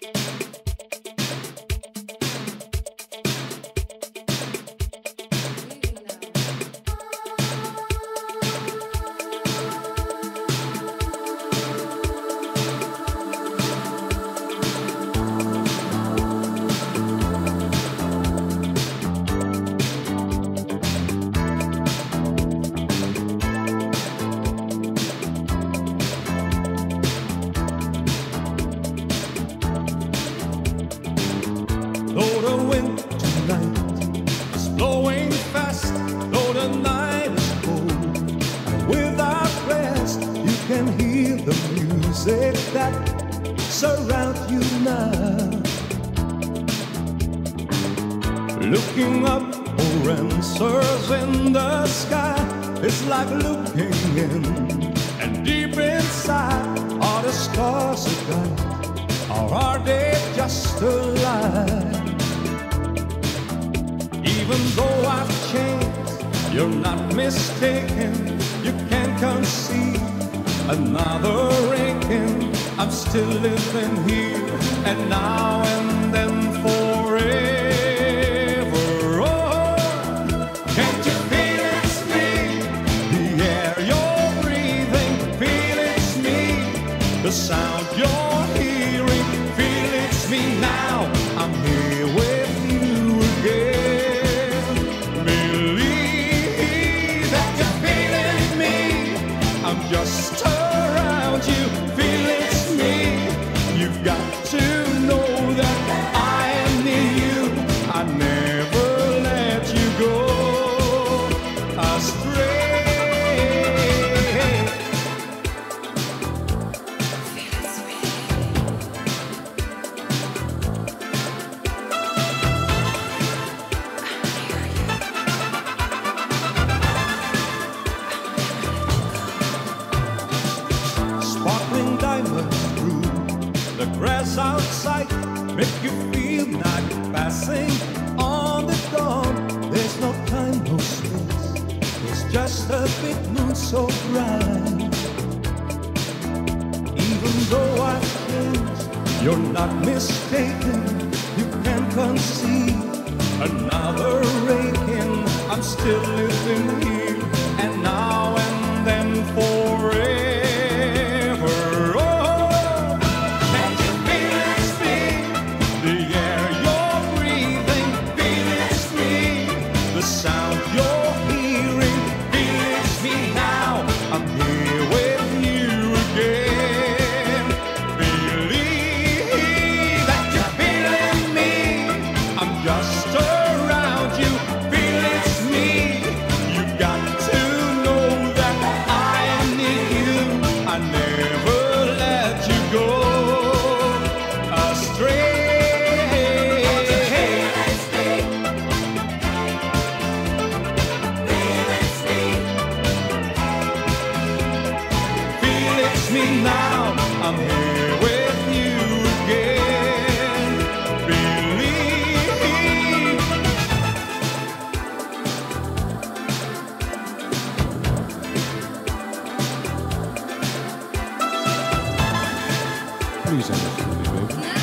Though the wind tonight is blowing fast, though the night is cold and without rest, you can hear the music that surrounds you now. Looking up for answers in the sky is like looking in, and deep inside are the stars of God. Or are they just a lie? Even though I've changed, you're not mistaken. You can't conceive another aching. I'm still living here and now and then forever. Oh, can't you feel it's me? The air you're breathing, feel it's me. The sound you're hearing, feel it's me now. I'm here with you again. Believe that you're feeling me. I'm just around you, feel it's me. You've got to know that I am near you. I never let you go astray. Sparkling diamonds through the grass outside make you feel like passing on the dawn. There's no time, no space. It's just a big moon so bright. Even though I've changed, you're not mistaken. You can conceive another aching. I'm still living here and now and then forever. The sound you're hearing, feel it's me now. I'm here with you again. Believe that you're feeling me. I'm just around you, feel it's me. You've got to know that I am near you. I never let you go astray. Me now, I'm here with you again. Believe. Please understand me, baby.